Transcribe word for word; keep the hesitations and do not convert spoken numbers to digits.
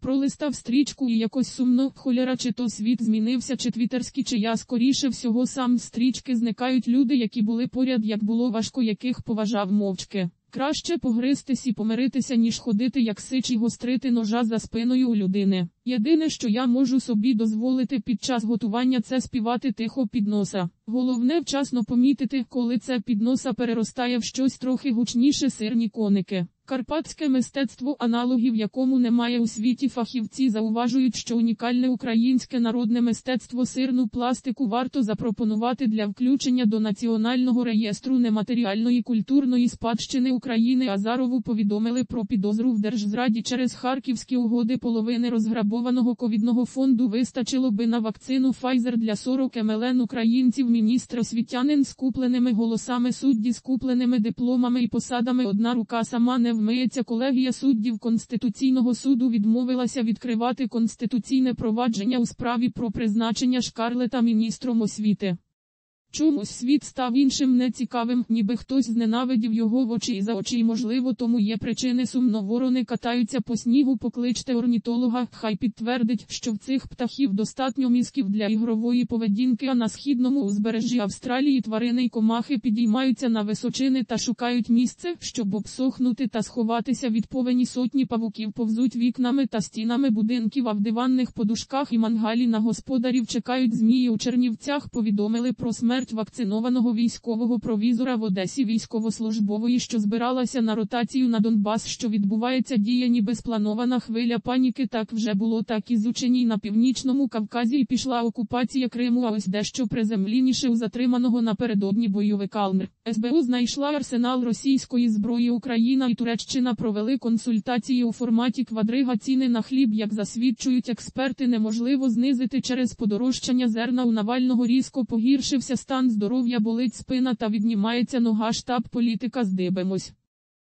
пролистав стрічку і якось сумно, холєра, чи то світ змінився, чи твітерський, чи я, скоріше всього сам з стрічки зникають люди, які були поряд, як було важко, яких поважав мовчки. Краще погризтись і помиритися, ніж ходити як сич і гострити ножа за спиною у людини. Єдине, що я можу собі дозволити під час готування, це співати тихо під носа. Головне вчасно помітити, коли це під носа переростає в щось трохи гучніше. Сирні коники. Карпатське мистецтво, аналогів якому немає у світі. Фахівці зауважують, що унікальне українське народне мистецтво сирну пластику варто запропонувати для включення до Національного реєстру нематеріальної культурної спадщини України. Азарову повідомили про підозру в держзраді через харківські угоди. Половини розграбованого ковідного фонду вистачило би на вакцину Pfizer для сорок мільйонів українців. Міністр освітянин з купленими голосами, судді з купленими дипломами і посадами. Одна рука сама не вмиється. Колегія суддів Конституційного суду відмовилася відкривати конституційне провадження у справі про призначення Шкарлета міністром освіти. Чомусь світ став іншим, нецікавим, ніби хтось зненавидів його в очі і за очі, і можливо тому є причини. Сумно ворони катаються по снігу, покличте орнітолога, хай підтвердить, що в цих птахів достатньо мізків для ігрової поведінки. А на східному узбережжі Австралії тварини й комахи підіймаються на височини та шукають місце, щоб обсохнути та сховатися від повені. Сотні павуків повзуть вікнами та стінами будинків, а в диванних подушках і мангалі на господарів чекають змії. У Чернівцях повідомили про смерть вакцинованого військового провізора в Одесі, військовослужбової, що збиралася на ротацію на Донбас. Що відбувається, діє ніби спланована хвиля паніки. Так вже було, так і з учені на Північному Кавказі, і пішла окупація Криму. А ось дещо приземлініше у затриманого напередодні бойовика ЛНР. ес бе у знайшла арсенал російської зброї. Україна і Туреччина провели консультації у форматі квадрига. Ціни на хліб, як засвідчують експерти, неможливо знизити через подорожчання зерна. У Навального різко погіршився стан здоров'я, болить спина та віднімається нога. Штаб політика. Здибимось.